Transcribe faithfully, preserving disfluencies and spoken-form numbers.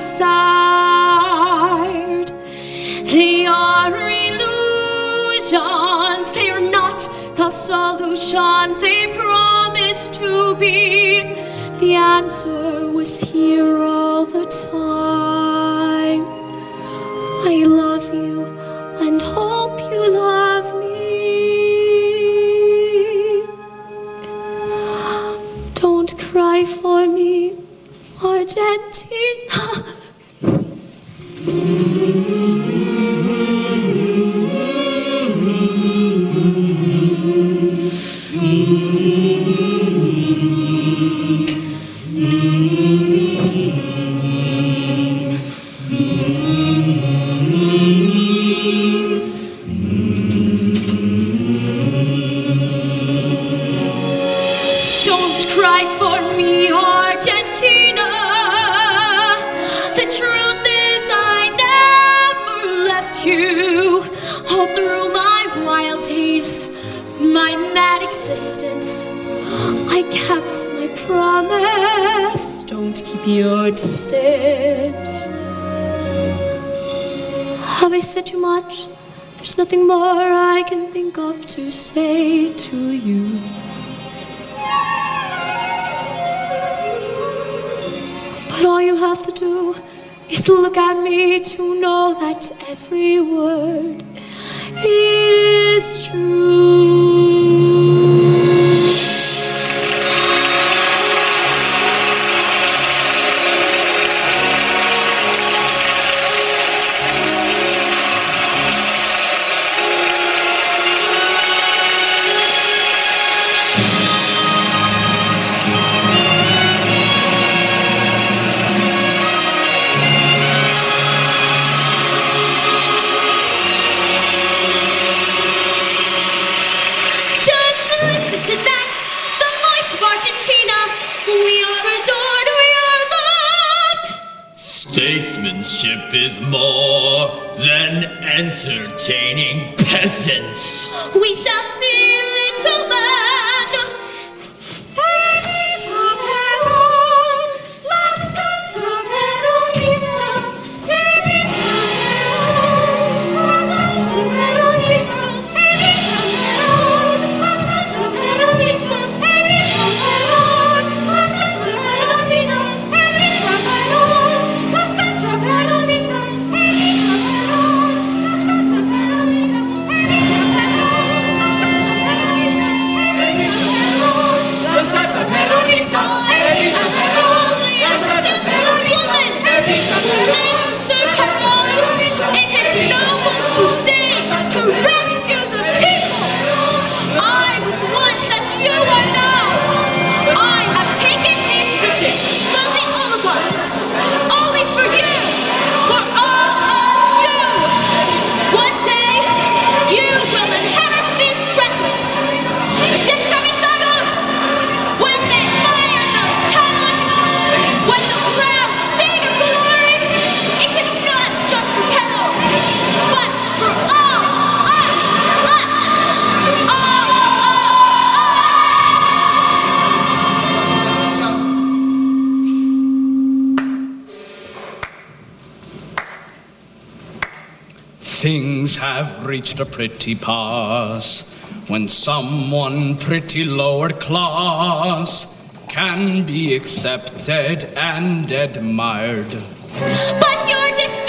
desired. They are illusions, they are not the solutions they promise to be. The answer was here all the time. I love you and hope you love me. Don't cry for me, Argentina. I kept my promise. Don't keep your distance. Have I said too much? There's nothing more I can think of to say to you. But all you have to do is look at me to know that every word is true. Statesmanship is more than entertaining peasants. We shall see, little man. Evita, Peron, la Santa Peronista. Evita, Peron, la Santa Peronista. Evita, Peron, la Santa Peronista. Evita, Peron, la Santa Peronista. Evita, Peron. Things have reached a pretty pass when someone pretty lower class can be accepted and admired. But you're just